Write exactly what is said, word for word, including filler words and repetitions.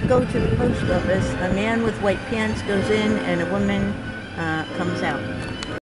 go to the post office. A man with white pants goes in and a woman uh, comes out.